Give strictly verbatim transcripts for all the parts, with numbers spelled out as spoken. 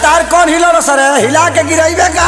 तार कौन हिलो सर हिला के गिराइबे का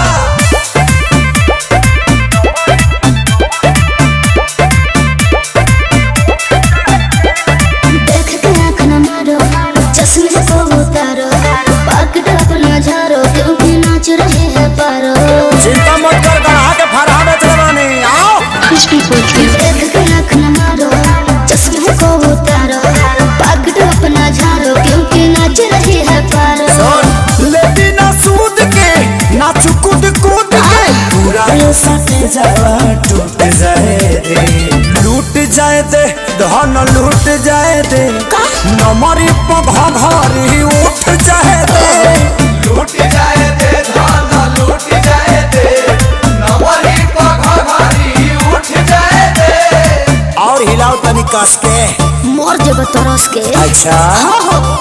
देख के आँख न मारो चश्मे को उतारो पकड़ अपना झारो क्योंकि नाच रहे हैं पारो। चिंता मत कर गढ़ा के फरहा में चलवानी आओ कुछ भी बोलते देख के आँख न मारो चश्मे को उतारो पकड़ अपना झारो क्योंकि नाच रहे हैं पारो। लेती ना सूद के ना चुकुद कूद के पूरा ये सटे जावा टूट जाए दे लूट जाए दे धन लूट जाए दे नमरी पघा घरी उठ जाए दे लूट जाए दे धन लूट जाए दे नमरी पघा घरी उठ जाए दे। और हिलाओ तनी कस के मोर जब तरस के अच्छा हाँ हाँ।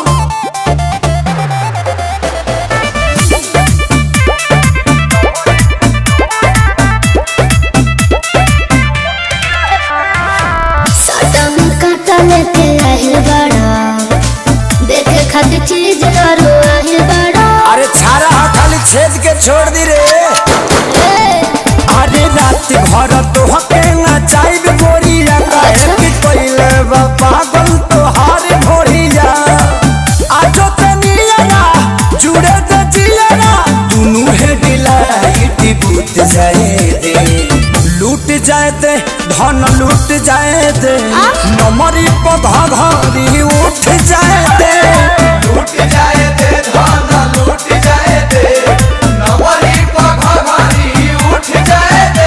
लेके आहिल बड़ा देखे खातिर चीज करो आहिल बड़ा। अरे छारा खाली छेद के छोड़ दी रे अरे रात भर तो हके ना चाहिए गोरिया काहे कि कोइले बा पागल तो हार भोरिया आजो तनिया जुड़े दे जिया दुनु है डिलाइट बूत जाए दे लूट जाए दे धन लूट जाए दे नमरी पघा घरी उठ जाए दे लूट जाए दे धन लूट जाए दे नमरी पघा घरी उठ जाए दे।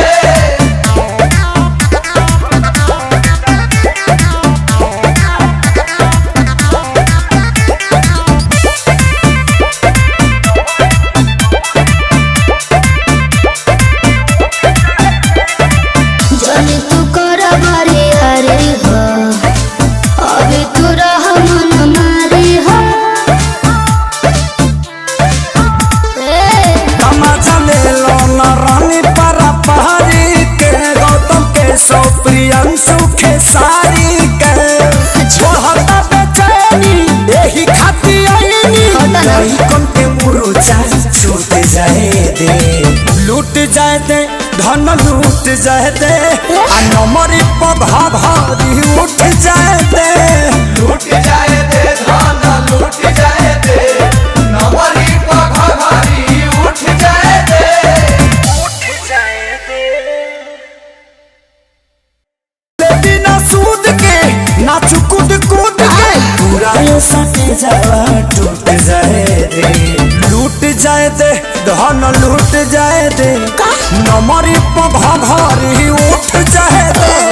जाने तू कर मारे हरे हो अभी तू रह मन मारे हो तमाचा ले लो न रानी परा पहाड़ी के गौतम के सौ प्रियंशु के सारी के छोड़ता बेचैनी यही खाती आईनी नहीं कम के मुरुचा छूट जाए दे लूट जाए दे धन लूट जाए दे आ नमरी पघा घरी उठ जाए दे लूट जाए दे धन लूट जाए दे नमरी पघा घरी उठ जाए दे उठ जाए दे। लेती ना सूद के ना चुकुद कूद के पूरा ये सटे जावा टूट जाए दे लूट जाए दे धन लूट जाए दे नमरी पघा घरी उठ जाए दे।